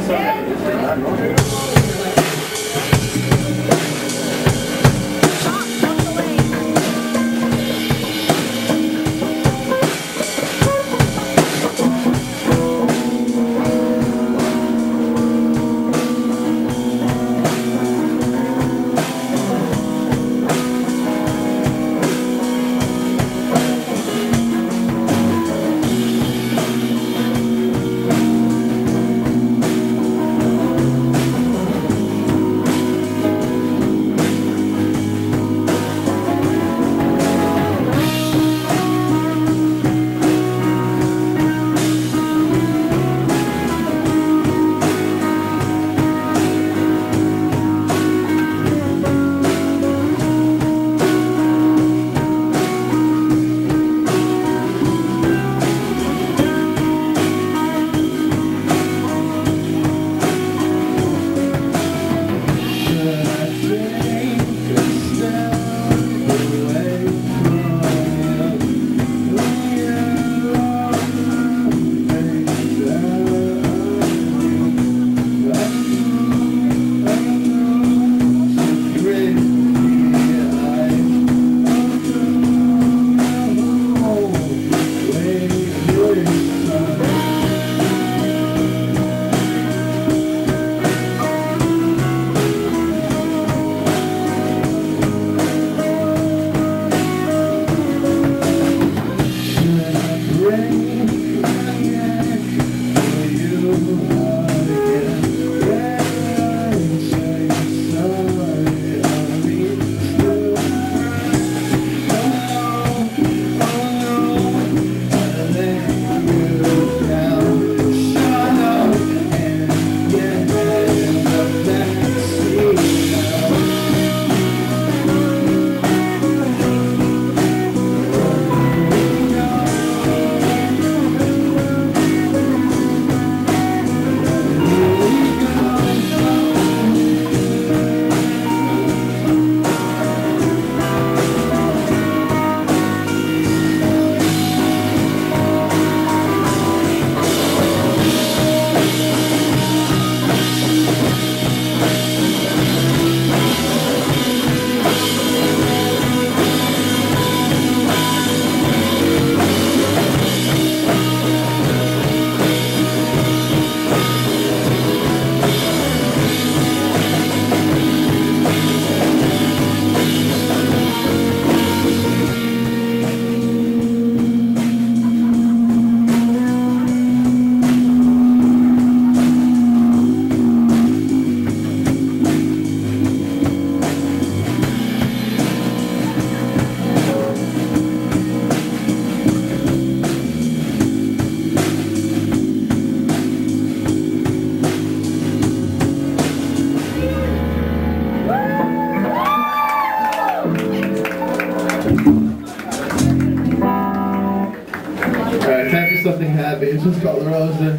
Something happy. It's just called Rosa.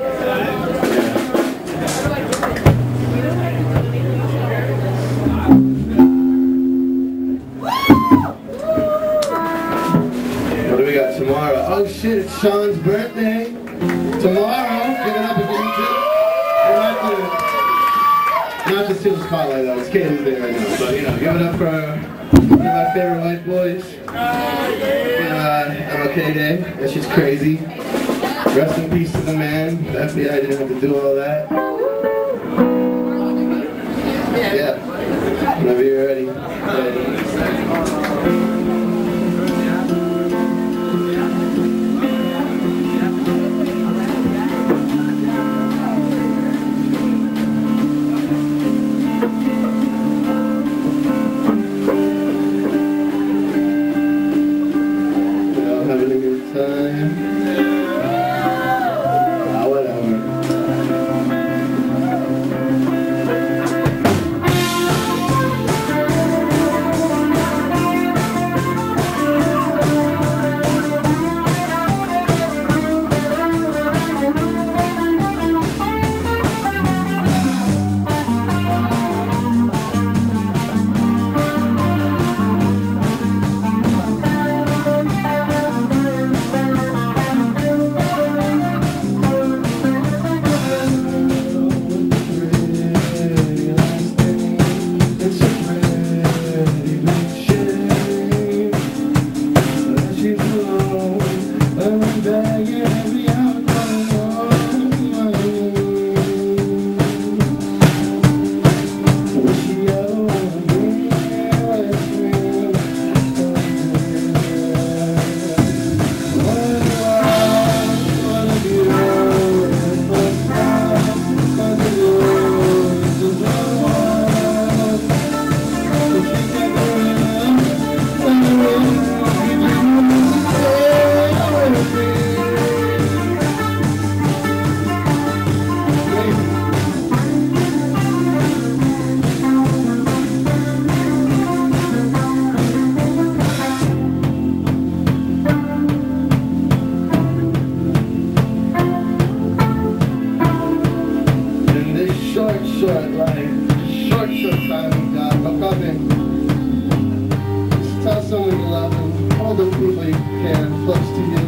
What do we got tomorrow? Oh shit, it's Sean's birthday. Tomorrow, give it up again too. Not to steal the spotlight though, it's Kaylee's day right now. But you know, give it up for one of my favorite white boys. MLK Day, that shit's crazy. Rest in peace to the man. The FBI didn't have to do all that. Yeah. Whenever you're ready. Having a good time. short life, short time we got, but come in. Just tell someone you love them, all the people you can, close to you.